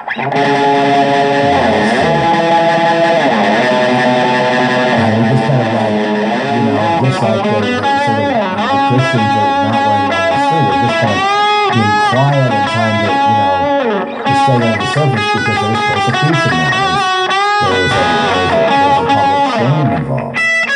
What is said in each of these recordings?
And we just kind of like, just like the Christians that are not wearing it on the street, they're just kind of being quiet and trying to, to stay on the surface because there's persecution now. There's a public shame involved.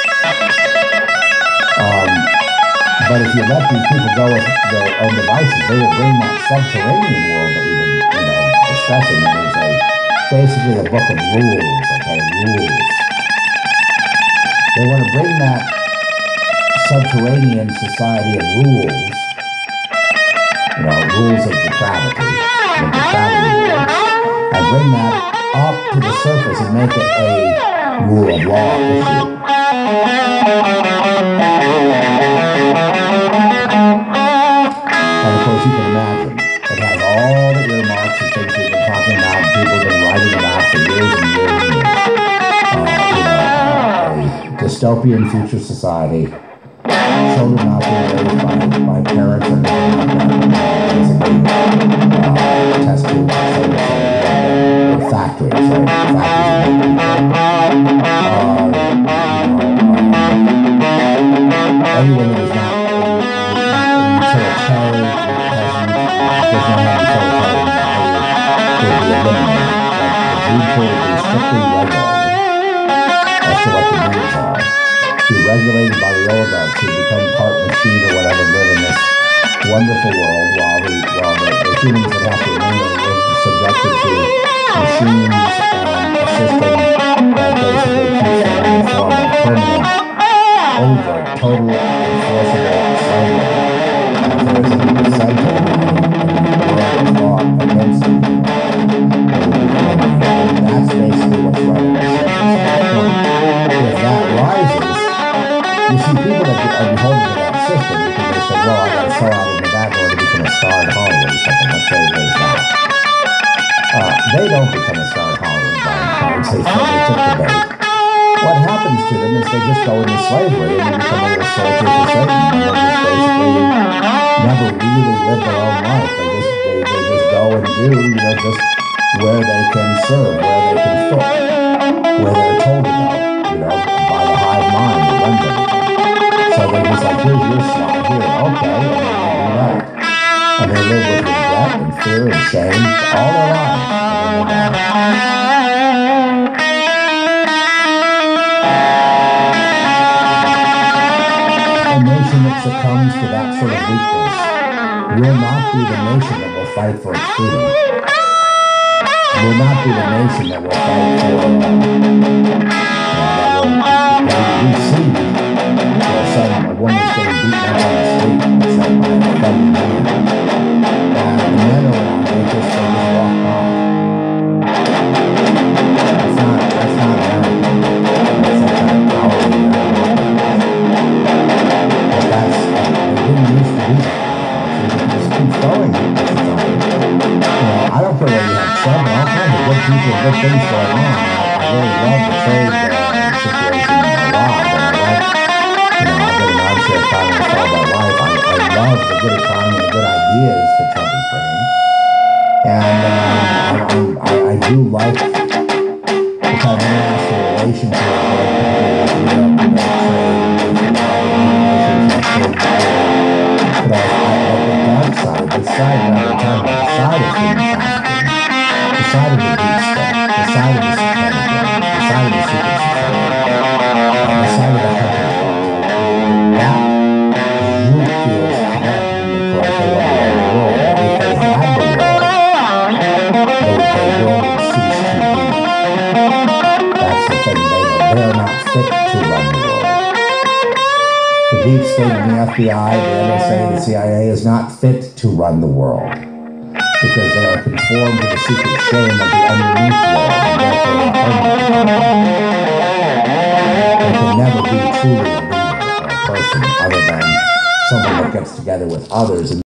But if you let these people go with their own devices, they will bring that subterranean world that we've been, discussing. And there's basically a book of rules, rules. They want to bring that subterranean society of rules, rules of depravity, the depravity rules, and bring that up to the surface and make it a rule of law issue. And of course, you can imagine, it has all the earmarks and things we've been talking about, and people have been writing about for years and years and years. A dystopian future society, children not being raised by parents or basically test tubes, or factories, anyone that is not utilitarian, does not have utilitarian value, will be eliminated. The gene pool will be strictly regulated as to what the needs are. Be regulated by the oligarchs who become part machine or whatever, live in this wonderful world while the humans that have to remain in it are subjected to machines and a system that basically keeps them in the form of permanent, overt, total, enforceable slavery. And if there is any dissent in the world of thought against them, that's basically what's right on the surface. If that rises, you see people that are beholden to that system because they say, well, I got to sell out in Nevada or to become a star in Hollywood or something. Let's say there's that. They don't become a star in Hollywood by cards. They took the bait. What happens to them is they just go into slavery and they become little soldiers of Satan. And they just basically never really live their own life. They just go and do, just where they can serve, where they can fit, where they're told to go, by the hive mind that runs everything. So they're just like, here's your slot, here, okay, and then they do that. And they live with regret and fear and shame all their lives. And then they die. A nation that succumbs to that sort of weakness will not be the nation that will fight for its freedom. Will not be the nation that will fight for, that will receive, a woman's getting beaten up on the street and said by a felony man. And the men around, they just walk by. That's not American. That's some kind of powerful American. But that's, it didn't used to be that. It just keeps going. I don't care whether you have Trump and all kinds of good people and good things going on. I really love the trade situation in Iran, and I like, I've been an armchair economist all my life. I love the good economy and the good ideas that Trump is bringing. And I do like the kind of international relationship where people trade, but the dark side, the side that I'm talking about, the side of human trafficking, the side of the deep state, the side of the satanic world, the side of the secret society, the side of the hunting club, that group feels threatened because they want to run the world. If they had the world, the world would cease to be. That's the thing they know. They are not fit to run the world. The deep state and the FBI, the NSA, the CIA is not fit to run the world because they are conformed to the secret shame of the underneath world and therefore not permanent. They can never be truly a leader or a person other than someone that gets together with others and